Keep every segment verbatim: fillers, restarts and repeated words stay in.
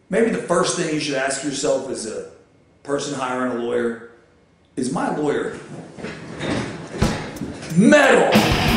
Maybe the first thing you should ask yourself as a person hiring a lawyer is, my lawyer metal?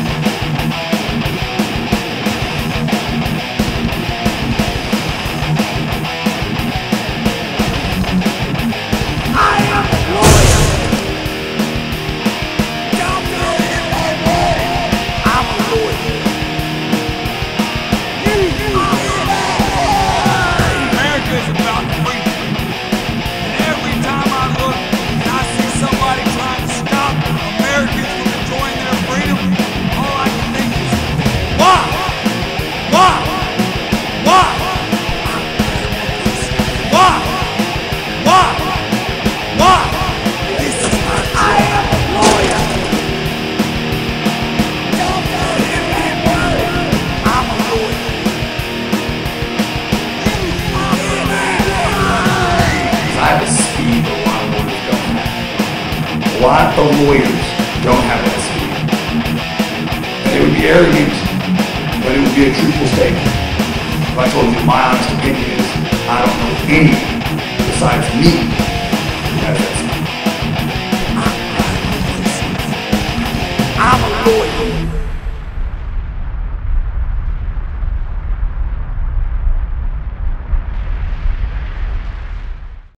A lot of lawyers don't have that speed. And it would be arrogant, but it would be a truthful statement if I told you my honest opinion is I don't know anyone besides me who has that speed. I'm a lawyer.